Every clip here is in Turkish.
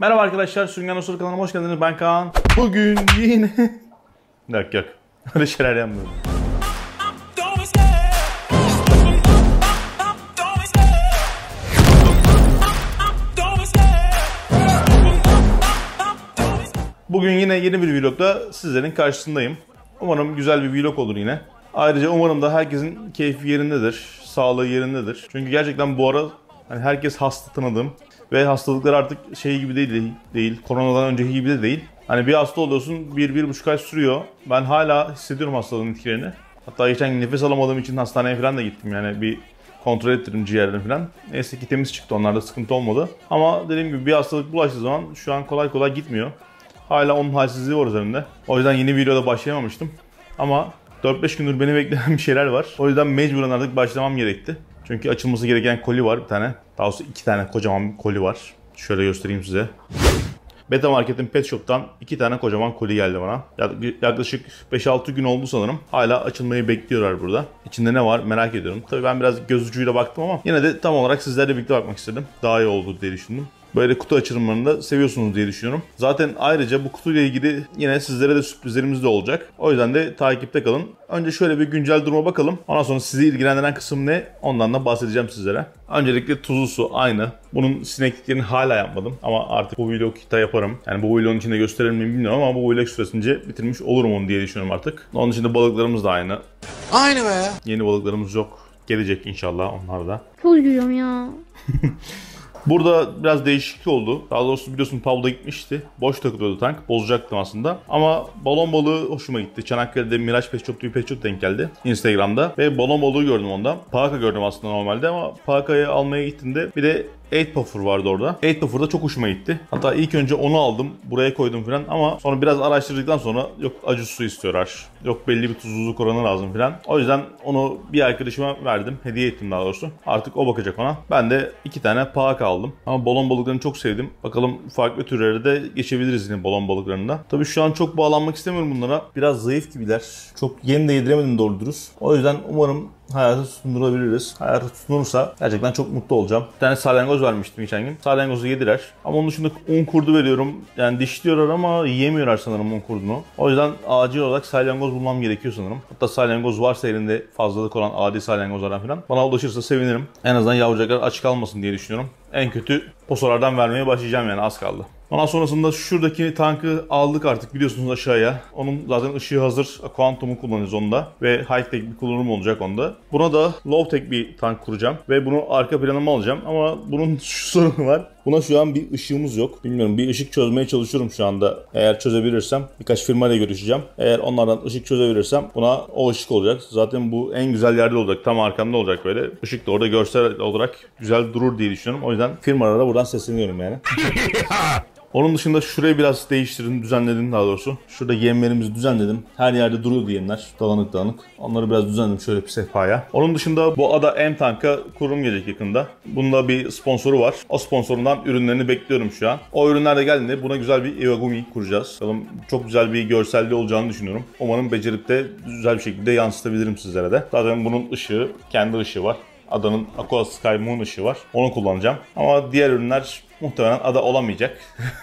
Merhaba arkadaşlar, Sürüngen Usul kanalıma hoş geldiniz. Ben Kaan. Bugün yine... Yok. Öyle şeyler yapmıyorum. Bugün yine yeni bir vlogda sizlerin karşısındayım. Umarım güzel bir vlog olur yine. Ayrıca umarım da herkesin keyfi yerindedir, sağlığı yerindedir. Çünkü gerçekten bu ara hani herkes hasta tanıdığım ve hastalıklar artık şey gibi değil, koronadan önceki gibi de değil. Hani bir hasta oluyorsun, 1-1,5 ay sürüyor. Ben hala hissediyorum hastalığın etkilerini. Hatta geçen gün nefes alamadığım için hastaneye falan da gittim, yani bir kontrol ettirdim ciğerlerini falan. Neyse ki temiz çıktı, onlarda sıkıntı olmadı. Ama dediğim gibi bir hastalık bulaştığı zaman şu an kolay kolay gitmiyor. Hala onun halsizliği var üzerimde. O yüzden yeni videoda başlayamamıştım. Ama 4-5 gündür beni bekleyen bir şeyler var. O yüzden mecburen artık başlamam gerekti. Çünkü açılması gereken koli var bir tane. Daha doğrusu 2 tane kocaman bir koli var. Şöyle göstereyim size. Beta Market'in Pet Shop'tan 2 tane kocaman koli geldi bana. Yaklaşık 5-6 gün oldu sanırım. Hala açılmayı bekliyorlar burada. İçinde ne var merak ediyorum. Tabii ben biraz göz ucuyla baktım ama yine de tam olarak sizlerle birlikte bakmak istedim. Daha iyi oldu diye düşündüm. Böyle kutu açılımlarını da seviyorsunuz diye düşünüyorum. Zaten ayrıca bu kutuyla ilgili yine sizlere de sürprizlerimiz de olacak. O yüzden de takipte kalın. Önce şöyle bir güncel duruma bakalım. Ondan sonra sizi ilgilendiren kısım ne? Ondan da bahsedeceğim sizlere. Öncelikle tuzlu su aynı. Bunun sinekliklerini hala yapmadım. Ama artık bu vlogda yaparım. Yani bu vlogun içinde gösterir miyim bilmiyorum ama bu vlog süresince bitirmiş olurum onu diye düşünüyorum artık. Onun dışında balıklarımız da aynı. Aynı be. Yeni balıklarımız yok. Gelecek inşallah onlar da. Çok üzülüyorum ya. Burada biraz değişiklik oldu. Daha doğrusu biliyorsun Pavlova gitmişti. Boş takılıyordu tank. Bozacaktım aslında. Ama balon balığı hoşuma gitti. Çanakkale'de Miraç Pet Shop diye bir Pet Shop denk geldi. Instagram'da. Ve balon balığı gördüm onda. Paka gördüm aslında normalde ama Paka'yı almaya gittiğimde bir de 8 Puffer vardı orada. 8 Puffer da çok hoşuma gitti. Hatta ilk önce onu aldım. Buraya koydum falan ama sonra biraz araştırdıktan sonra yok acı su istiyorlar. Yok belli bir tuzluluk oranı lazım falan. O yüzden onu bir arkadaşıma verdim. Hediye ettim daha doğrusu. Artık o bakacak ona. Ben de 2 tane Paka aldım. Ama balon balıklarını çok sevdim. Bakalım farklı türlere de geçebiliriz yine balon balıklarında. Tabii şu an çok bağlanmak istemiyorum bunlara. Biraz zayıf gibiler. Çok yeni de yediremedim doğru dürüst. O yüzden umarım hayata tutundurabiliriz. Hayata tutunursa gerçekten çok mutlu olacağım. Bir tane salyangoz vermiştim geçen gün. Salyangozu yediler. Ama onun dışında un kurdu veriyorum. Yani dişliyorlar ama yiyemiyorlar sanırım un kurdunu. O yüzden acil olarak salyangoz bulmam gerekiyor sanırım. Hatta salyangoz varsa elinde fazlalık olan adi salyangozlardan falan bana ulaşırsa sevinirim. En azından yavrucaklar aç kalmasın diye düşünüyorum. En kötü posalardan vermeye başlayacağım, yani az kaldı. Ondan sonrasında şuradaki tankı aldık artık biliyorsunuz aşağıya. Onun zaten ışığı hazır. Quantum'u kullanacağız onda. Ve high-tech bir kullanım olacak onda. Buna da low-tech bir tank kuracağım. Ve bunu arka planıma alacağım. Ama bunun şu sorunu var. Buna şu an bir ışığımız yok. Bilmiyorum, bir ışık çözmeye çalışıyorum şu anda. Eğer çözebilirsem birkaç firmayla görüşeceğim. Eğer onlardan ışık çözebilirsem buna o ışık olacak. Zaten bu en güzel yerde olacak. Tam arkamda olacak böyle. Işık da orada görsel olarak güzel durur diye düşünüyorum. O yüzden firmalara buradan sesleniyorum yani. Onun dışında şurayı biraz değiştirdim, düzenledim daha doğrusu. Şurada yemlerimizi düzenledim. Her yerde duruyordu yemler. Dağınık dağınık. Onları biraz düzenledim şöyle bir sehpaya. Onun dışında bu Ada M tank'a kurum gelecek yakında. Bunda bir sponsoru var. O sponsorundan ürünlerini bekliyorum şu an. O ürünler de geldiğinde buna güzel bir Iwagumi kuracağız. Bakalım, çok güzel bir görselliği olacağını düşünüyorum. Umarım becerip de güzel bir şekilde yansıtabilirim sizlere de. Zaten bunun ışığı, kendi ışığı var. Ada'nın Aqua Sky Moon ışığı var. Onu kullanacağım. Ama diğer ürünler muhtemelen Ada olamayacak.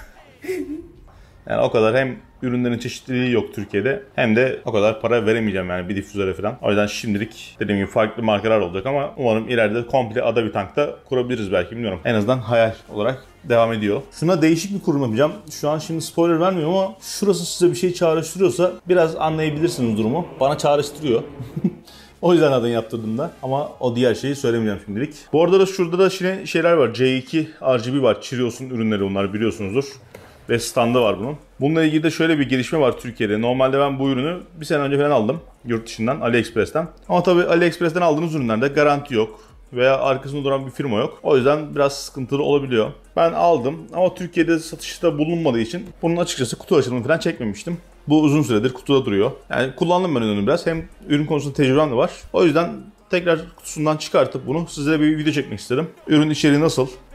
Yani o kadar hem ürünlerin çeşitliliği yok Türkiye'de hem de o kadar para veremeyeceğim yani bir difüzöre falan. O yüzden şimdilik dediğim gibi farklı markalar olacak ama umarım ileride komple Ada bir tankta kurabiliriz belki, bilmiyorum. En azından hayal olarak devam ediyor. Şuna değişik bir kurum yapacağım. Şu an şimdi spoiler vermiyorum ama şurası size bir şey çağrıştırıyorsa biraz anlayabilirsiniz durumu. Bana çağrıştırıyor. O yüzden adını yaptırdım da. Ama o diğer şeyi söylemeyeceğim şimdilik. Bu arada da şurada da şeyler var. C2 RGB var. Cheerios'un ürünleri onlar, biliyorsunuzdur. Ve standı var bunun. Bununla ilgili de şöyle bir gelişme var Türkiye'de. Normalde ben bu ürünü bir sene önce falan aldım. Yurt dışından, AliExpress'ten. Ama tabii AliExpress'ten aldığınız ürünlerde garanti yok. Veya arkasında duran bir firma yok. O yüzden biraz sıkıntılı olabiliyor. Ben aldım ama Türkiye'de satışta bulunmadığı için bunun açıkçası kutu açılımını falan çekmemiştim. Bu uzun süredir kutuda duruyor. Yani kullandım ben ürünü biraz. Hem ürün konusunda tecrübem de var. O yüzden tekrar kutusundan çıkartıp bunu sizlere bir video çekmek istedim. Ürün içeriği nasıl?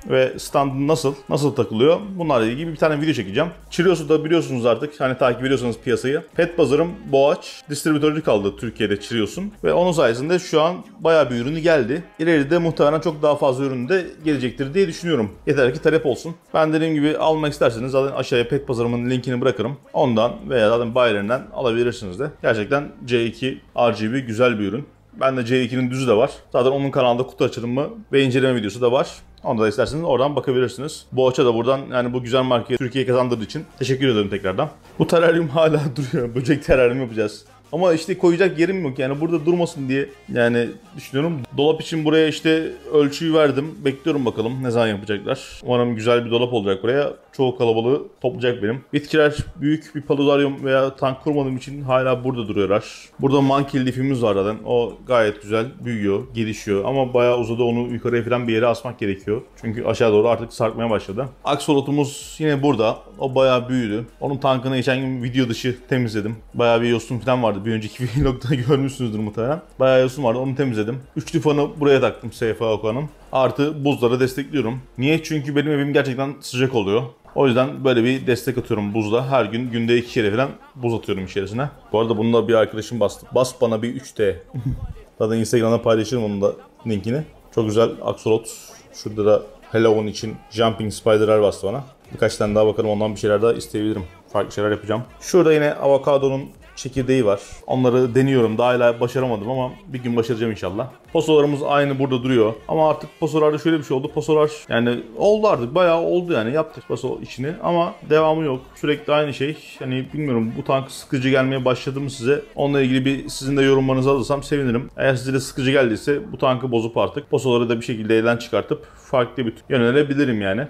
ve standı nasıl takılıyor, bunlarla ilgili bir tane video çekeceğim. Cheerios'u da biliyorsunuz artık, hani takip ediyorsanız piyasayı. Pet Pazar'ın Boğaç distribütörü kaldı Türkiye'de Cheerios'un ve onun sayesinde şu an bayağı bir ürünü geldi. İleride muhtemelen çok daha fazla ürün de gelecektir diye düşünüyorum. Yeter ki talep olsun. Ben dediğim gibi almak isterseniz zaten aşağıya Pet Pazar'ımın linkini bırakırım. Ondan veya zaten bayilerinden alabilirsiniz de. Gerçekten C2 RGB güzel bir ürün. Bende C2'nin düzü de var. Zaten onun kanalında kutu açılımı ve inceleme videosu da var. Onu da isterseniz oradan bakabilirsiniz. Boğaç'a da buradan, yani bu güzel markayı Türkiye'ye kazandırdığı için teşekkür ederim tekrardan. Bu teraryum hala duruyor. Böcek teraryum yapacağız. Ama işte koyacak yerim yok, yani burada durmasın diye yani düşünüyorum. Dolap için buraya işte ölçüyü verdim. Bekliyorum bakalım ne zaman yapacaklar. Umarım güzel bir dolap olacak buraya. Çoğu kalabalığı toplayacak benim. Bitkiler büyük bir paludaryum veya tank kurmadığım için hala burada duruyorlar. Burada monkey leaf'imiz var zaten. O gayet güzel büyüyor, gelişiyor ama bayağı uzadı, onu yukarıya falan bir yere asmak gerekiyor. Çünkü aşağı doğru artık sarkmaya başladı. Axolotl'umuz yine burada. O bayağı büyüdü. Onun tankını geçen gün video dışı temizledim. Bayağı bir yosun falan vardı. Bir önceki vlogda görmüşsünüzdür muhtemelen. Bayağı yosun vardı, onu temizledim. Üçlü fanı buraya taktım SFA Okan'ın. Artı buzları destekliyorum. Niye? Çünkü benim evim gerçekten sıcak oluyor. O yüzden böyle bir destek atıyorum buzda. Her gün günde 2 kere falan buz atıyorum içerisine. Bu arada bunu da bir arkadaşım bastı. Bas bana bir 3D. Zaten Instagram'da paylaşırım onun da linkini. Çok güzel aksolot. Şurada da Hello'nun için Jumping Spider'lar bastı bana. Birkaç tane daha bakalım, ondan bir şeyler daha isteyebilirim. Farklı şeyler yapacağım. Şurada yine avokadonun çekirdeği var. Onları deniyorum. Daha hala başaramadım ama bir gün başaracağım inşallah. Posolarımız aynı burada duruyor. Ama artık posolarda şöyle bir şey oldu. Posolar yani oldu artık. Bayağı oldu yani. Yaptık poso işini ama devamı yok. Sürekli aynı şey. Hani bilmiyorum, bu tank sıkıcı gelmeye başladı mı size? Onunla ilgili bir sizin de yorumlarınızı alırsam sevinirim. Eğer size de sıkıcı geldiyse bu tankı bozup artık posoları da bir şekilde elden çıkartıp farklı bir yönelebilirim yani.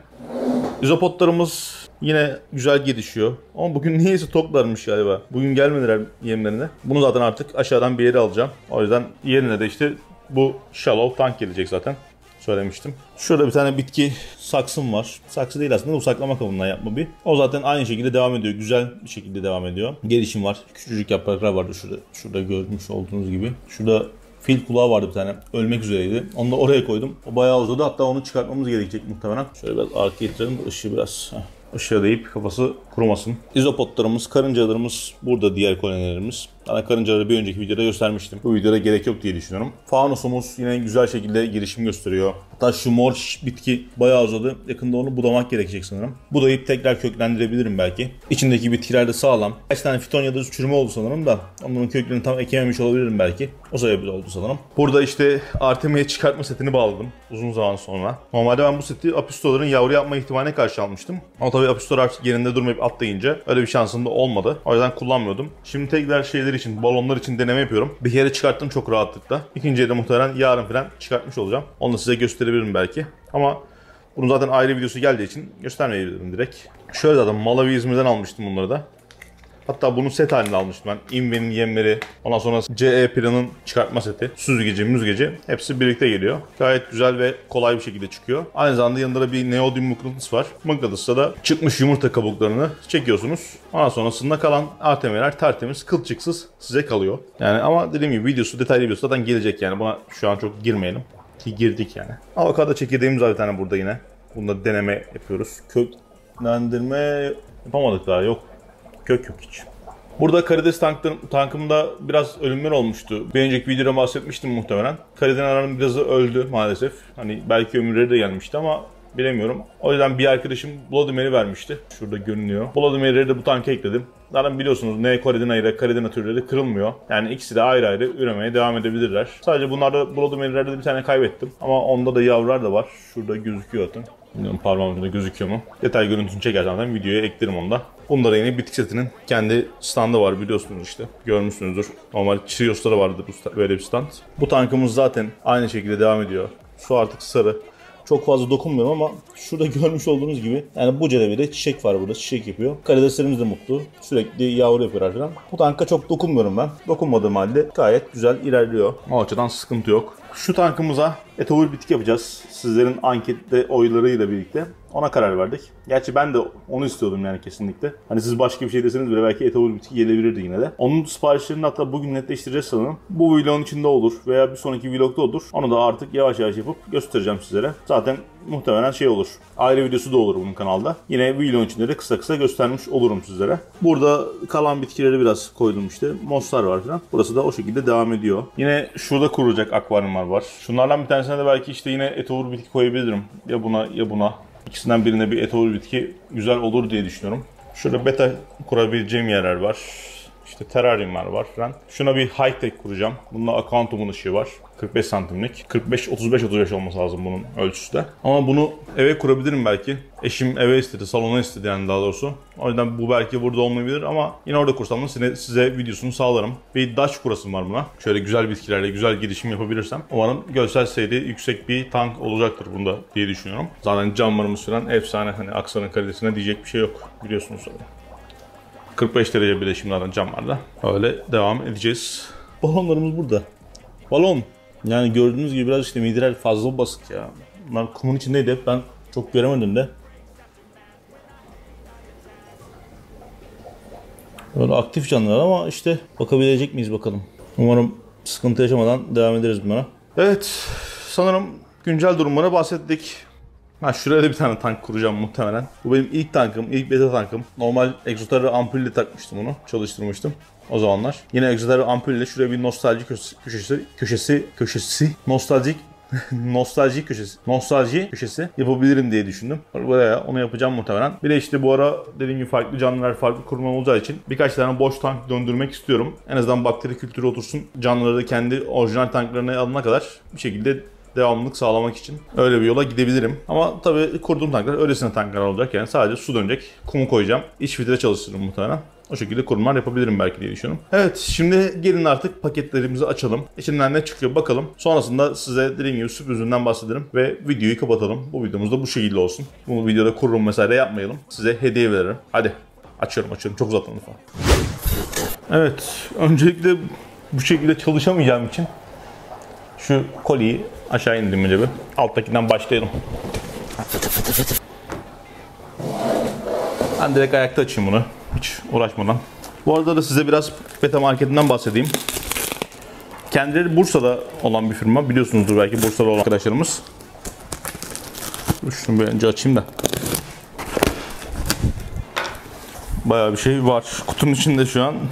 İzopotlarımız yine güzel gelişiyor. Ama bugün niyeyse toklarmış galiba. Bugün gelmediler yemlerine. Bunu zaten artık aşağıdan bir yere alacağım. O yüzden yerine de işte bu shallow tank gelecek zaten. Söylemiştim. Şurada bir tane bitki saksım var. Saksı değil aslında, bu saklama kabından yapma bir. O zaten aynı şekilde devam ediyor. Güzel bir şekilde devam ediyor. Gelişim var. Küçücük yapraklar vardı şurada görmüş olduğunuz gibi. Şurada fil kulağı vardı bir tane. Ölmek üzereydi. Onu da oraya koydum. O bayağı uzadı. Hatta onu çıkartmamız gerekecek muhtemelen. Şöyle biraz arkaya getirelim de ışığı biraz. Işığa değip kafası kurumasın. İzopotlarımız, karıncalarımız burada, diğer kolonilerimiz. Ana karıncaları bir önceki videoda göstermiştim. Bu videoda gerek yok diye düşünüyorum. Fanusumuz yine güzel şekilde girişim gösteriyor. Hatta şu mor bitki bayağı uzadı. Yakında onu budamak gerekecek sanırım. Budayıp tekrar köklendirebilirim belki. İçindeki bitkiler de sağlam. Kaç tane fiton ya da çürüme oldu sanırım da onların köklerini tam ekememiş olabilirim belki. O sebeple oldu sanırım. Burada işte Artemia'ya çıkartma setini bağladım uzun zaman sonra. Normalde ben bu seti Apistoların yavru yapma ihtimaline karşı almıştım. Ama tabii Apistor artık yerinde durmayıp atlayınca öyle bir şansım da olmadı. O yüzden kullanmıyordum. Şimdi tekrar şeyler için, balonlar için deneme yapıyorum. Bir kere çıkarttım çok rahatlıkla. İkinciye de muhtemelen yarın falan çıkartmış olacağım. Onu da size gösterebilirim belki. Ama bunun zaten ayrı videosu geldiği için göstermeyebilirim direkt. Şöyle zaten Malawi İzmir'den almıştım bunları da. Hatta bunu set halinde almıştım ben. Inve'nin yemleri, ondan sonra CE Pira'nın çıkartma seti, süzgeci, müzgeci hepsi birlikte geliyor. Gayet güzel ve kolay bir şekilde çıkıyor. Aynı zamanda yanında da bir neodyum mıknatıs var. Mıknatısla da çıkmış yumurta kabuklarını çekiyorsunuz. Ondan sonrasında kalan ATM'ler tertemiz, kılçıksız size kalıyor. Yani ama dediğim gibi videosu, detaylı videosu zaten gelecek yani. Buna şu an çok girmeyelim. Ki girdik yani. Avokado çekirdeğimiz var bir tane burada yine. Bunda deneme yapıyoruz. Köklendirme yapamadık daha, yok. Kök yok hiç. Burada karides tankımda biraz ölümler olmuştu. Bir önceki videoda bahsetmiştim muhtemelen. Karidenaların birazı öldü maalesef. Hani belki ömürleri de gelmişti ama bilemiyorum. O yüzden bir arkadaşım Vladimir'i vermişti. Şurada görünüyor. Vladimir'i de bu tanka ekledim. Zaten biliyorsunuz ne Caridina ile Caridina türleri kırılmıyor. Yani ikisi de ayrı ayrı üremeye devam edebilirler. Sadece bunlarda Vladimir'lerde de bir tane kaybettim. Ama onda da yavrular da var. Şurada gözüküyor zaten. Bilmiyorum parmağımda gözüküyor mu? Detay görüntüsünü çekersem zaten videoya eklerim onu da. Bunlara yine bitki setinin kendi standı var biliyorsunuz işte. Görmüşsünüzdür. Normal Cheerios'ta da vardır böyle bir stand. Bu tankımız zaten aynı şekilde devam ediyor. Su artık sarı. Çok fazla dokunmuyorum ama şurada görmüş olduğunuz gibi yani bu bile çiçek var burada, çiçek yapıyor. Karideslerimiz de mutlu. Sürekli yavru yapıyorlar falan. Bu tanka çok dokunmuyorum ben. Dokunmadığım halde gayet güzel ilerliyor. O açıdan sıkıntı yok. Şu tankımıza etovul bitki yapacağız. Sizlerin ankette oylarıyla birlikte ona karar verdik. Gerçi ben de onu istiyordum yani kesinlikle. Hani siz başka bir şey deseniz bile belki etovul bitki gelebilirdi yine de. Onun siparişlerini hatta bugün netleştireceğiz sanırım. Bu vlogun içinde olur veya bir sonraki vlogda olur. Onu da artık yavaş yavaş yapıp göstereceğim sizlere. Zaten muhtemelen şey olur. Ayrı videosu da olur bunun kanalda. Yine videonun içinde de kısa kısa göstermiş olurum sizlere. Burada kalan bitkileri biraz koydum işte. Mosslar var falan. Burası da o şekilde devam ediyor. Yine şurada kurulacak akvaryumlar var. Şunlardan bir tanesine de belki işte yine etovur bitki koyabilirim. Ya buna ya buna. İkisinden birine bir etovur bitki güzel olur diye düşünüyorum. Şurada beta kurabileceğim yerler var. İşte teraryumlar var falan. Şuna bir high tech kuracağım. Bunda akvaryumun ışığı var. 45 santimlik. 35 olması lazım bunun ölçüsü de. Ama bunu eve kurabilirim belki. Eşim eve istedi, salona istedi yani daha doğrusu. O yüzden bu belki burada olmayabilir ama yine orada kursam da size videosunu sağlarım. Bir Dutch kurasım var buna. Şöyle güzel bitkilerle güzel girişim yapabilirsem. Umarım görsel seyri yüksek bir tank olacaktır bunda diye düşünüyorum. Zaten camlarımız falan efsane. Hani aksanın kalitesine diyecek bir şey yok biliyorsunuz zaten. 45 derece bileşimlerden camlarla. Öyle devam edeceğiz. Balonlarımız burada. Balon. Yani gördüğünüz gibi biraz işte midyeler fazla basık ya. Bunlar kumun içindeydi hep, ben çok göremedim de. Böyle aktif canlılar ama işte bakabilecek miyiz bakalım. Umarım sıkıntı yaşamadan devam ederiz bunlara. Evet, sanırım güncel durumlara bahsettik. Şuraya da bir tane tank kuracağım muhtemelen. Bu benim ilk tankım, ilk beta tankım. Normal Exoterra ampulle takmıştım onu, çalıştırmıştım o zamanlar. Yine Exoterra ampulle şuraya bir nostalji nostalji köşesi yapabilirim diye düşündüm. Buraya onu yapacağım muhtemelen. Bir de işte bu ara dediğim gibi farklı canlılar, farklı kurma olacağı için birkaç tane boş tank döndürmek istiyorum. En azından bakteri kültürü otursun. Canlıları da kendi orijinal tanklarına alana kadar bir şekilde devamlılık sağlamak için öyle bir yola gidebilirim. Ama tabii kurduğum tanklar öylesine tanklar olacak. Yani sadece su dönecek. Kumu koyacağım. İç filtre çalıştırırım muhtemelen. O şekilde kurumlar yapabilirim belki diye düşünüyorum. Evet, şimdi gelin artık paketlerimizi açalım. İçinden ne çıkıyor bakalım. Sonrasında size dediğim gibi sürprizinden bahsederim ve videoyu kapatalım. Bu videomuz da bu şekilde olsun. Bu videoda kurum vesaire yapmayalım. Size hediye veririm. Hadi açıyorum. Çok uzatmadım falan. Evet, öncelikle bu şekilde çalışamayacağım için şu koliyi aşağı indirdim önce bir. Alttakinden başlayalım. Ben direkt ayakta açayım bunu. Hiç uğraşmadan. Bu arada da size biraz Beta Market'inden bahsedeyim. Kendileri Bursa'da olan bir firma. Biliyorsunuzdur belki Bursa'da olan arkadaşlarımız. Şunu bir önce açayım da. Bayağı bir şey var. Kutunun içinde şu an.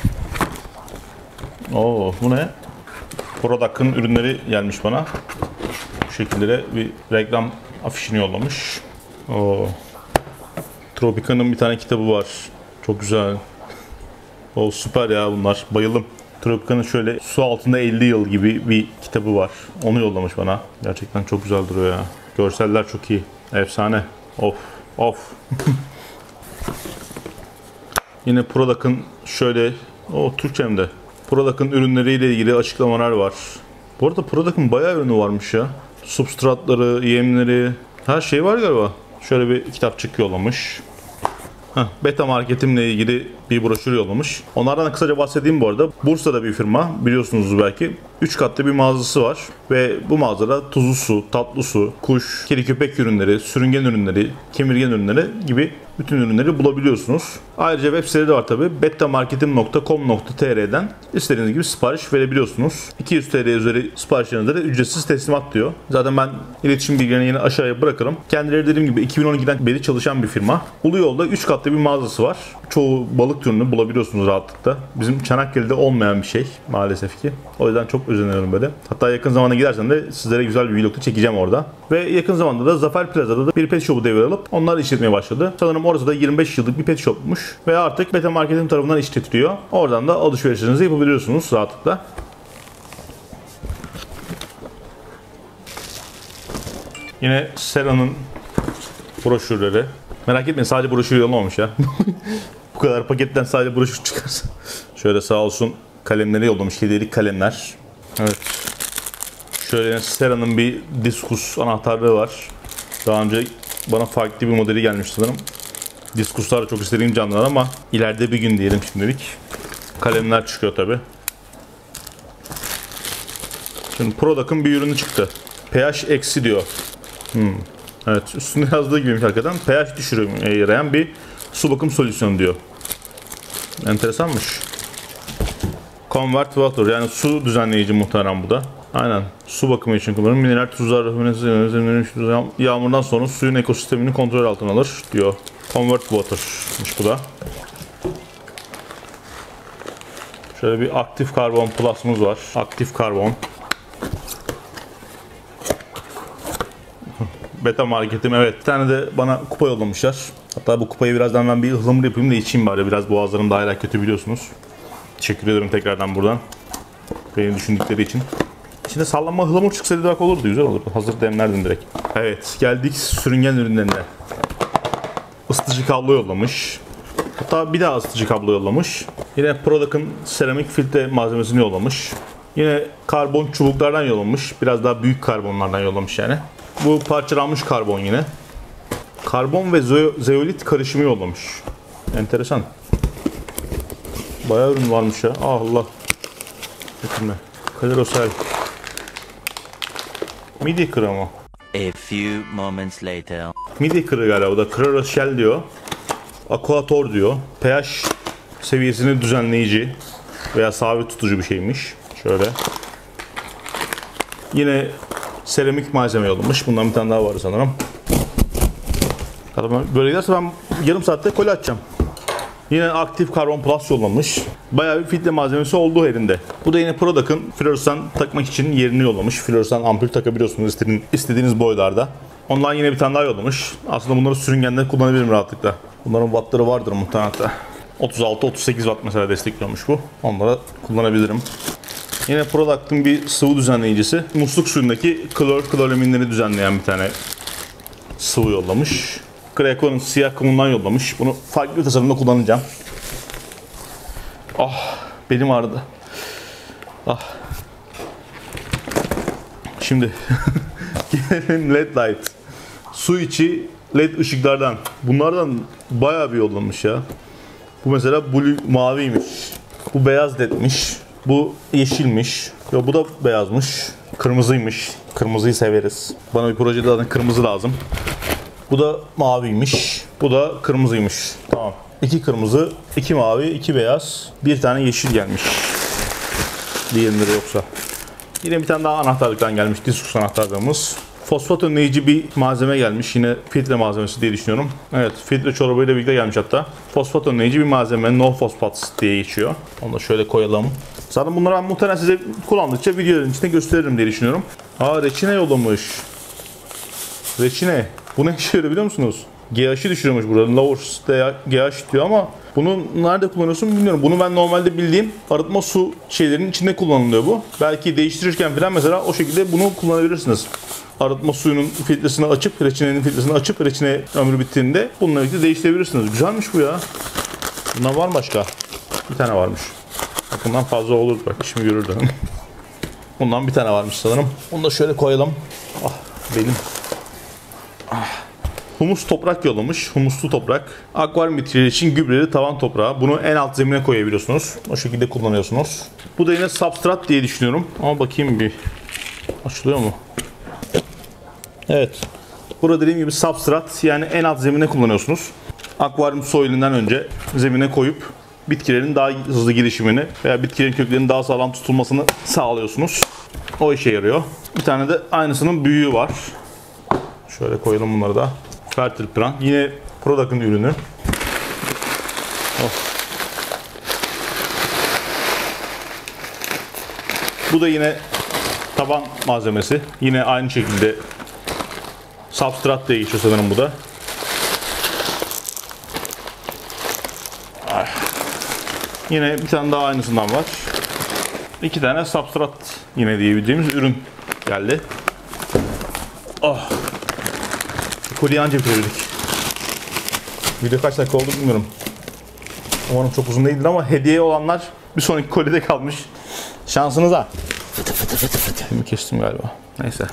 Oo, bu ne? Product'ın ürünleri gelmiş bana. Bu şekilde bir reklam afişini yollamış. Oo. Tropica'nın bir tane kitabı var. Çok güzel. O süper ya bunlar. Bayıldım. Tropica'nın şöyle su altında 50 yıl gibi bir kitabı var. Onu yollamış bana. Gerçekten çok güzel duruyor ya. Görseller çok iyi. Efsane. Of. Yine Product'ın şöyle Türkçem'de. Product'ın ürünleriyle ilgili açıklamalar var. Bu arada Product'ın bayağı ürünü varmış ya. Substratları, yemleri, her şey var galiba. Şöyle bir kitapçık yollamış. Beta Market'imle ilgili bir broşür yollamış. Onlardan da kısaca bahsedeyim bu arada. Bursa'da bir firma, biliyorsunuz belki. 3 katlı bir mağazası var. Ve bu mağazada tuzlu su, tatlı su, kuş, kedi köpek ürünleri, sürüngen ürünleri, kemirgen ürünleri gibi bütün ürünleri bulabiliyorsunuz. Ayrıca web siteleri de var tabi. betamarketim.com.tr'den istediğiniz gibi sipariş verebiliyorsunuz. 200 TL üzeri siparişlerinize de ücretsiz teslimat diyor. Zaten ben iletişim bilgilerini yine aşağıya bırakırım. Kendileri dediğim gibi 2012'den beri çalışan bir firma. Ulu Yol'da 3 katlı bir mağazası var. Çoğu balık türünü bulabiliyorsunuz rahatlıkla. Bizim Çanakkale'de olmayan bir şey maalesef ki. O yüzden çok özeniyorum böyle. Hatta yakın zamanda gidersen de sizlere güzel bir vlog çekeceğim orada. Ve yakın zamanda da Zafer Plaza'da da bir pet shop'u devralıp onlar işletmeye başladı. Sanırım orası da 25 yıllık bir pet shop'muş. Ve artık Beta Marketing tarafından işletiliyor. Oradan da alışverişlerinizi yapabiliyorsunuz rahatlıkla. Yine Sera'nın broşürleri. Merak etmeyin, sadece broşür yollamamış ya. Bu kadar paketten sadece broşür çıkarsa. Şöyle sağ olsun kalemleri yollamış. Hediyelik kalemler. Evet. Şöyle Sera'nın bir diskus anahtarlığı var. Daha önce bana farklı bir modeli gelmiş sanırım. Diskuslar çok istediğim canlılar ama ileride bir gün diyelim şimdilik. Kalemler çıkıyor tabi. Şimdi Product'ın bir ürünü çıktı. pH eksi diyor. Evet, üstünde yazdığı gibi hakikaten pH düşürmeye yarayan bir su bakım solüsyonu diyor. Enteresanmış. Convert water, yani su düzenleyici muhtemelen bu da. Aynen. Su bakımı için kullanılır. Mineral tuzlar, yağmurdan sonra suyun ekosistemini kontrol altına alır diyor. Convert Water'mış bu da. Şöyle bir aktif karbon plus'ımız var. Aktif karbon. Beta marketim, evet. Bir tane de bana kupa yollamışlar. Hatta bu kupayı birazdan ben bir ıhlamur yapayım da içeyim bari. Biraz boğazlarım da hala kötü biliyorsunuz. Teşekkür ederim tekrardan buradan. Beni düşündükleri için. İçinde sallanma ıhlamur çıksaydı bak olurdu, güzel olurdu. Hazır demlerdim direkt. Evet, geldik sürüngen ürünlerine. Isıtıcı kablo yollamış. Hatta bir daha ısıtıcı kablo yollamış. Yine Prodac'ın seramik filtre malzemesini yollamış. Yine karbon çubuklardan yollamış. Biraz daha büyük karbonlardan yollamış yani. Bu parçalanmış karbon yine. Karbon ve zeolit karışımı yollamış. Enteresan. Bayağı ürün varmış ya. Ah Allah. Getirme. Kalerosel. Midi kırı mı? A few moments later. Midi kırı galiba. O da Kalerosel diyor. Aquator diyor. pH seviyesini düzenleyici veya sabit tutucu bir şeymiş. Şöyle. Yine seramik malzeme yollamış. Bundan bir tane daha var sanırım. Böyle giderse ben yarım saatte koli açacağım. Yine aktif karbon plus yollamış. Bayağı bir filtre malzemesi olduğu elinde. Bu da yine Prodac'ın floresan takmak için yerini yollamış. Floresan ampul takabiliyorsunuz istediğiniz boylarda. Ondan yine bir tane daha yollamış. Aslında bunları sürüngenler kullanabilirim rahatlıkla. Bunların wattları vardır muhtemelen. 36-38 watt mesela destekliyormuş bu. Onları kullanabilirim. Yine Prodac'ın bir sıvı düzenleyicisi. Musluk suyundaki klorlaminleri düzenleyen bir tane sıvı yollamış. Greco'nun siyah kumundan yollamış. Bunu farklı bir tasarımda kullanacağım. Ah, belim ağrıdı. Ah. Şimdi gelelim LED light. Su içi LED ışıklardan. Bunlardan bayağı bir yollamış ya. Bu mesela blue maviymiş. Bu beyaz ledmiş. Bu yeşilmiş. Ya bu da beyazmış. Kırmızıymış. Kırmızıyı severiz. Bana bir projede zaten kırmızı lazım. Bu da maviymiş. Bu da kırmızıymış. Tamam. 2 kırmızı, 2 mavi, 2 beyaz. Bir tane yeşil gelmiş. Diğerinde de yoksa. Yine bir tane daha anahtarlıktan gelmiş. Diskus anahtarlığımız. Fosfat önleyici bir malzeme gelmiş. Yine filtre malzemesi diye düşünüyorum. Evet, filtre çorabıyla birlikte gelmiş hatta. Fosfat önleyici bir malzeme. No phosphats diye geçiyor. Onu da şöyle koyalım. Zaten bunları ben muhtemelen size kullandıkça videoların içinde gösteririm diye düşünüyorum. Aa, reçine yollamış. Reçine. Bu ne işe yarıyor biliyor musunuz? GH'ı düşürüyormuş burada. Lowers GH diyor ama bunu nerede kullanıyorsun bilmiyorum. Bunu ben normalde bildiğim arıtma su şeylerinin içinde kullanılıyor bu. Belki değiştirirken falan mesela o şekilde bunu kullanabilirsiniz. Arıtma suyunun filtresini açıp, reçinenin filtresini açıp, reçine ömrü bittiğinde bununla birlikte değiştirebilirsiniz. Güzelmiş bu ya. Bundan var mı başka? Bir tane varmış. Bak bundan fazla olur bak, işimi görürdü. Bundan bir tane varmış sanırım. Onu da şöyle koyalım. Ah benim. Humus toprak yollamış. Humuslu toprak. Akvaryum bitkileri için gübreli tavan toprağı. Bunu en alt zemine koyabiliyorsunuz. O şekilde kullanıyorsunuz. Bu da yine substrat diye düşünüyorum. Ama bakayım bir. Açılıyor mu? Evet. Burada dediğim gibi substrat, yani en alt zemine kullanıyorsunuz. Akvaryum soyulundan önce zemine koyup bitkilerin daha hızlı gelişimini veya bitkilerin köklerinin daha sağlam tutulmasını sağlıyorsunuz. O işe yarıyor. Bir tane de aynısının büyüğü var. Şöyle koyalım bunları da. Fertile Plant. Yine Prodac'ın ürünü. Oh. Bu da yine taban malzemesi. Yine aynı şekilde substrat diye geçiyor sanırım bu da. Yine bir tane daha aynısından var. 2 tane substrat yine diyebileceğimiz ürün geldi. Oh. Kolyeyi anca bitirebildik. Video kaç dakika oldu bilmiyorum. Umarım çok uzun değildir ama hediye olanlar bir sonraki kolyede kalmış. Şansınıza. Fıtı fıtı fıtı fıtı. Şimdi kestim galiba. Neyse.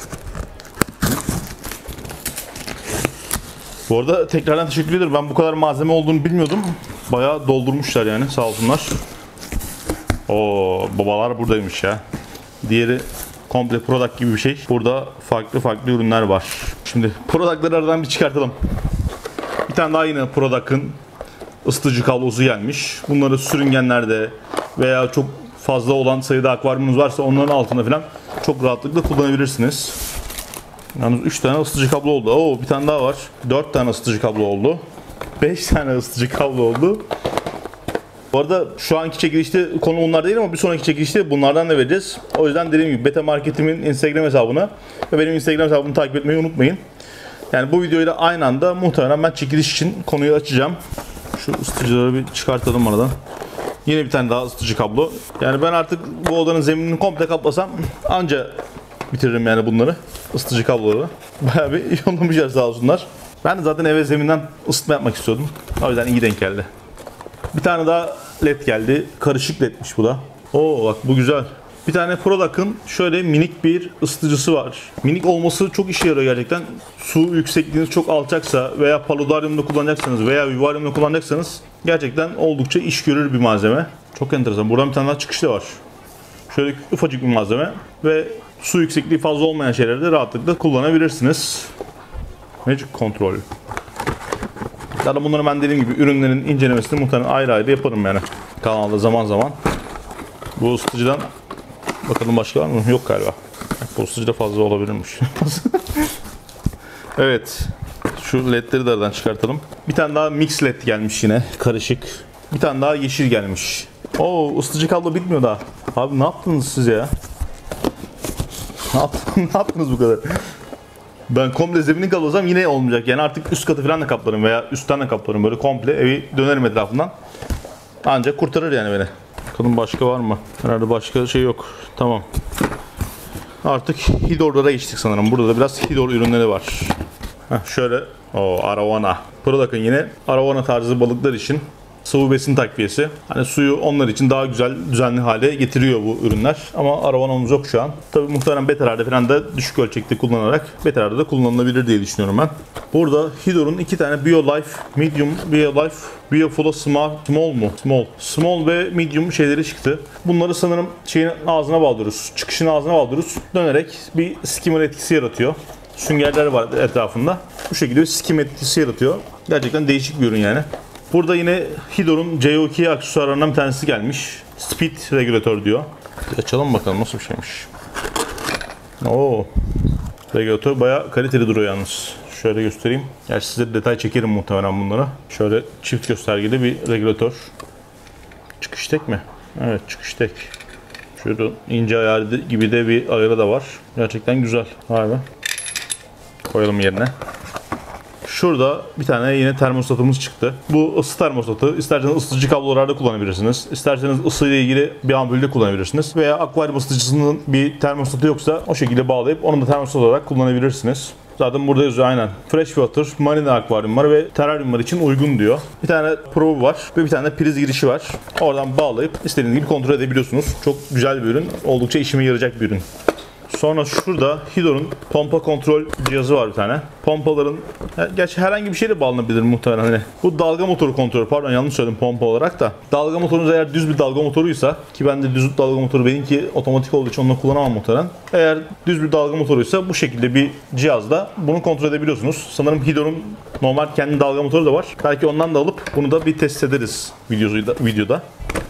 Bu arada tekrardan teşekkür ederim. Ben bu kadar malzeme olduğunu bilmiyordum. Bayağı doldurmuşlar yani, sağ olsunlar. Oo, babalar buradaymış ya. Diğeri komple Prodac gibi bir şey. Burada farklı farklı ürünler var. Şimdi Prodac'ları aradan bir çıkartalım. Bir tane daha yine Prodac'ın ısıtıcı kablosu gelmiş. Bunları sürüngenlerde veya çok fazla olan sayıda akvaryumunuz varsa onların altına falan çok rahatlıkla kullanabilirsiniz. Yalnız 3 tane ısıtıcı kablo oldu. Oo, bir tane daha var. 4 tane ısıtıcı kablo oldu. 5 tane ısıtıcı kablo oldu. Bu arada şu anki çekilişte konu bunlar değil ama bir sonraki çekilişte bunlardan da vereceğiz. O yüzden dediğim gibi Beta Marketim'in Instagram hesabına ve benim Instagram hesabımı takip etmeyi unutmayın. Yani bu videoyla aynı anda muhtemelen ben çekiliş için konuyu açacağım. Şu ısıtıcıları bir çıkartalım aradan. Yine bir tane daha ısıtıcı kablo. Yani ben artık bu odanın zeminini komple kaplasam anca bitiririm yani bunları. Isıtıcı kabloları. Bayağı bir yollamışlar sağ olsunlar. Ben de zaten eve zeminden ısıtma yapmak istiyordum. O yüzden iyi denk geldi. Bir tane daha led geldi. Karışık ledmiş bu da. Oo bak bu güzel. Bir tane Prodac'ın şöyle minik bir ısıtıcısı var. Minik olması çok işe yarıyor gerçekten. Su yüksekliğiniz çok alçaksa veya paludaryumda kullanacaksanız veya vivaryumda kullanacaksanız gerçekten oldukça iş görür bir malzeme. Çok enteresan. Buradan bir tane daha çıkış da var. Şöyle ufacık bir malzeme ve su yüksekliği fazla olmayan şeylerde rahatlıkla kullanabilirsiniz. Magic Control. Zaten bunları ben dediğim gibi ürünlerin incelemesini muhtemelen ayrı ayrı yaparım yani. Kanalda zaman zaman. Bu ısıtıcıdan bakalım başka var mı? Yok galiba. Bu ısıtıcıda fazla olabilirmiş. Evet. Şu ledleri de aradan çıkartalım. Bir tane daha mix led gelmiş yine. Karışık. Bir tane daha yeşil gelmiş. Oo, ısıtıcı kablo bitmiyor daha. Abi ne yaptınız siz ya? Ne yaptınız bu kadar? Ben komple zemini kaplasam yine olmayacak. Yani artık üst katı falan da kaplarım veya üstten de kaplarım. Böyle komple evi dönerim etrafından. Ancak kurtarır yani beni. Bakalım başka var mı? Herhalde başka şey yok. Tamam. Artık Hidor'lara geçtik sanırım. Burada da biraz Hidor ürünleri var. Şöyle. Arowana. Prodac'ın yine Arowana tarzı balıklar için sıvı besin takviyesi. Hani suyu onlar için daha güzel, düzenli hale getiriyor bu ürünler. Ama Arowana'mız yok şu an. Tabii muhtemelen betalarda falan da düşük ölçekte kullanarak betalarda da kullanılabilir diye düşünüyorum ben. Burada Hidor'un 2 tane BioLife Medium, BioLife BioFlow Small ve Medium şeyleri çıktı. Bunları sanırım şeyin ağzına bağlıyoruz. Çıkışın ağzına bağlıyoruz. Dönerek bir skimmer etkisi yaratıyor. Süngerler var etrafında. Bu şekilde bir skim etkisi yaratıyor. Gerçekten değişik bir ürün yani. Burada yine Hidor'un JO2 aksesuarlarından bir tanesi gelmiş. Speed regülatör diyor. Bir açalım bakalım nasıl bir şeymiş. Oo. Regülatör bayağı kaliteli duruyor yalnız. Şöyle göstereyim. Gerçi size detay çekerim muhtemelen bunlara. Şöyle çift göstergeli bir regülatör. Çıkış tek mi? Evet, çıkış tek. Şöyle ince ayarı gibi de bir ayarı da var. Gerçekten güzel. Vay be. Koyalım yerine. Şurada bir tane yine termostatımız çıktı. Bu ısı termostatı. İsterseniz ısıtıcı kablolarda kullanabilirsiniz. İsterseniz ısıyla ilgili bir ampulde kullanabilirsiniz. Veya akvaryum ısıtıcısının bir termostatı yoksa o şekilde bağlayıp onu da termostat olarak kullanabilirsiniz. Zaten burada yazıyor aynen. Freshwater, marine akvaryum var ve teraryumlar için uygun diyor. Bir tane probu var ve bir tane priz girişi var. Oradan bağlayıp istediğiniz gibi kontrol edebiliyorsunuz. Çok güzel bir ürün. Oldukça işime yarayacak bir ürün. Sonra şurada Hidor'un pompa kontrol cihazı var bir tane. Pompaların, gerçi herhangi bir şeyle bağlanabilir muhtemelen. Hani bu dalga motoru kontrolü, pardon yanlış söyledim pompa olarak da. Dalga motorunuz eğer düz bir dalga motoruysa, ki ben de düz dalga motoru benimki otomatik olduğu için onunla kullanamam muhtemelen. Eğer düz bir dalga motoruysa bu şekilde bir cihazla bunu kontrol edebiliyorsunuz. Sanırım Hidor'un normal kendi dalga motoru da var. Belki ondan da alıp bunu da bir test ederiz videoda.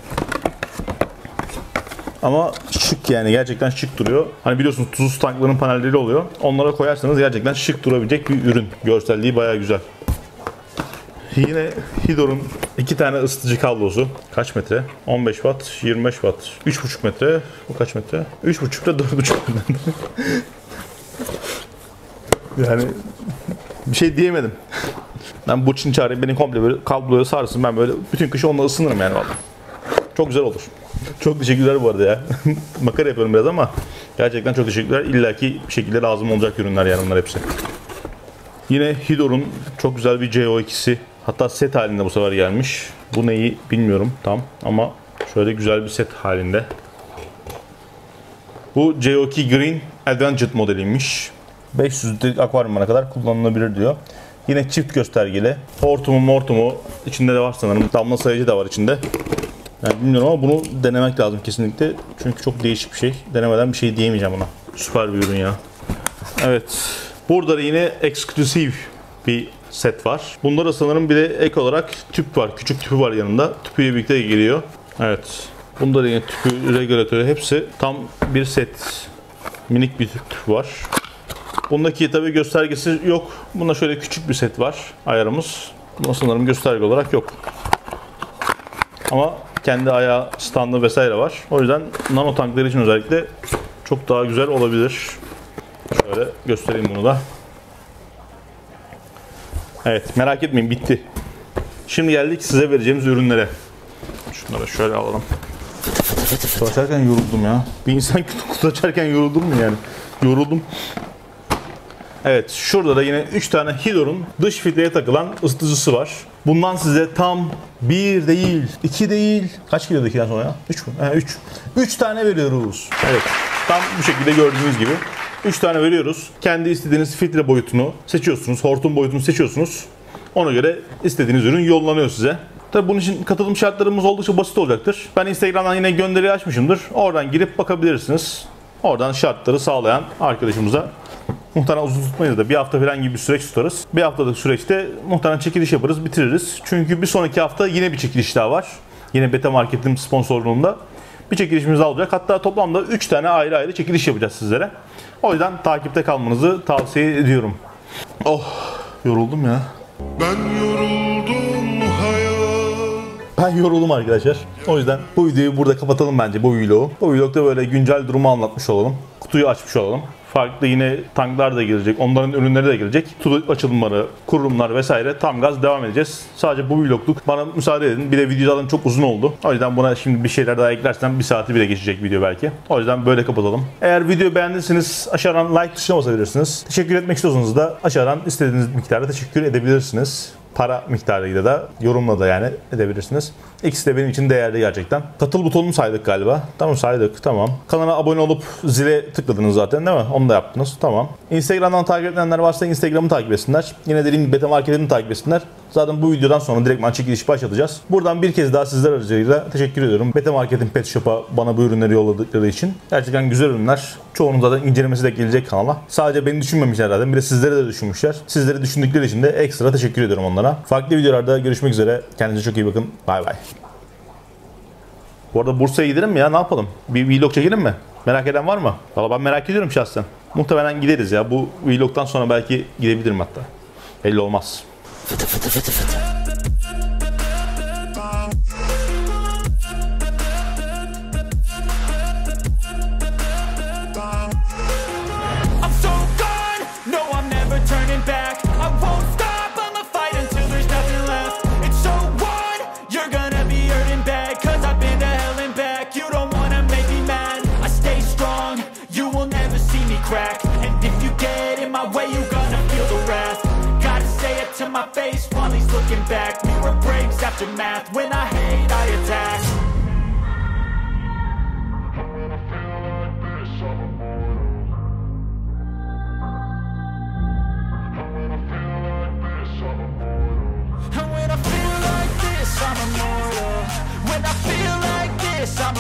Ama şık yani gerçekten şık duruyor. Hani biliyorsunuz tuzlu tankların panelleri oluyor. Onlara koyarsanız gerçekten şık durabilecek bir ürün. Görselliği bayağı güzel. Yine Hidor'un 2 tane ısıtıcı kablosu. Kaç metre? 15 watt, 25 watt. 3,5 metre. Bu kaç metre? 3,5 ile 4,5 metre. Yani bir şey diyemedim. Ben bu Çin çağırayım beni komple böyle kabloya sarsın. Ben böyle bütün kış onunla ısınırım yani vallahi. Çok güzel olur. Çok teşekkürler bu arada ya. Makara yapıyorum biraz ama gerçekten çok teşekkürler. İlla ki bir şekilde lazım olacak ürünler yani bunlar hepsi. Yine Hidor'un çok güzel bir CO2'si. Hatta set halinde bu sefer gelmiş. Bu neyi bilmiyorum tam ama şöyle güzel bir set halinde. Bu CO2 Green Advanced modeliymiş. 500 litrelik akvaryumlara kadar kullanılabilir diyor. Yine çift göstergeli. Hortumu içinde de var sanırım. Damla sayıcı da var içinde. Yani bilmiyorum ama bunu denemek lazım kesinlikle. Çünkü çok değişik bir şey. Denemeden bir şey diyemeyeceğim ona. Süper bir ürün ya. Evet. Burada da yine eksklusif bir set var. Bunda da sanırım bir de ek olarak tüp var. Küçük tüpü var yanında. Tüpüyle birlikte geliyor. Evet. Bunda da yine tüpü, regülatörü hepsi tam bir set. Minik bir tüp var. Bundaki tabii göstergesi yok. Bunda şöyle küçük bir set var ayarımız. Bunda sanırım gösterge olarak yok. Ama kendi ayağı standı vesaire var. O yüzden nano tankları için özellikle çok daha güzel olabilir. Şöyle göstereyim bunu da. Evet, merak etmeyin, bitti. Şimdi geldik size vereceğimiz ürünlere. Şunları şöyle alalım. Kutu açarken yoruldum ya. Bir insan kutu açarken yoruldur mu yani? Yoruldum. Evet, şurada da yine 3 tane Hidor'un dış filtreye takılan ısıtıcısı var. Bundan size tam 1 değil, 2 değil, kaç geliyordu 2'den sonra ya? 3 mü? 3. 3 tane veriyoruz. Evet, tam bu şekilde gördüğünüz gibi 3 tane veriyoruz. Kendi istediğiniz filtre boyutunu seçiyorsunuz, hortum boyutunu seçiyorsunuz. Ona göre istediğiniz ürün yollanıyor size. Tabii bunun için katılım şartlarımız oldukça basit olacaktır. Ben Instagram'dan yine gönderi açmışımdır. Oradan girip bakabilirsiniz. Oradan şartları sağlayan arkadaşımıza muhtemelen uzun tutmayız da bir hafta falan gibi bir süreç tutarız. Bir haftalık süreçte muhtemelen çekiliş yaparız, bitiririz. Çünkü bir sonraki hafta yine bir çekiliş daha var. Yine Beta Market'in sponsorluğunda bir çekilişimiz daha olacak. Hatta toplamda 3 tane ayrı ayrı çekiliş yapacağız sizlere. O yüzden takipte kalmanızı tavsiye ediyorum. Oh, yoruldum ya. Ben yoruldum arkadaşlar. O yüzden bu videoyu burada kapatalım bence, bu vlogu. Bu vlogda böyle güncel durumu anlatmış olalım. Kutuyu açmış olalım. Farklı yine tanklar da gelecek. Onların ürünleri de gelecek. Kutu açılımları, kurulumlar vesaire tam gaz devam edeceğiz. Sadece bu vlogluk bana müsaade edin. Bir de video zaten çok uzun oldu. O yüzden buna şimdi bir şeyler daha eklersem 1 saati bile geçecek video belki. O yüzden böyle kapatalım. Eğer videoyu beğendiyseniz aşağıdan like tuşuna basabilirsiniz. Teşekkür etmek istiyorsanız da aşağıdan istediğiniz miktarda teşekkür edebilirsiniz. Para miktarıyla da yorumla da yani edebilirsiniz. İkisi de benim için değerli gerçekten. Katıl butonunu saydık galiba. Tamam, saydık, tamam. Kanala abone olup zile tıkladınız zaten değil mi? Onu da yaptınız, tamam. Instagram'dan takip edenler varsa Instagram'ı takip etsinler. Yine dediğim gibi Beta Market'ini takip etsinler. Zaten bu videodan sonra direktman çekiliş başlatacağız. Buradan bir kez daha sizler aracılığıyla teşekkür ediyorum. Beta Market'in Pet Shop'a bana bu ürünleri yolladıkları için. Gerçekten güzel ürünler. Çoğunun zaten incelemesi de gelecek kanala. Sadece beni düşünmemişler zaten. Bir de sizleri de düşünmüşler. Sizleri düşündükleri için de ekstra teşekkür ediyorum onlara. Farklı videolarda görüşmek üzere. Kendinize çok iyi bakın. Bay bay. Bu arada Bursa'ya gidelim mi ya? Ne yapalım? Bir vlog çekelim mi? Merak eden var mı? Valla ben merak ediyorum şahsen. Muhtemelen gideriz ya. Bu vlogtan sonra belki gidebilirim hatta. Belli olmaz. Fıtı fıtı fıtı fıtı. My face while he's looking back. Mirror breaks after math. When I hate, I attack. And when I feel like this, I'm immortal. When I feel like this, I'm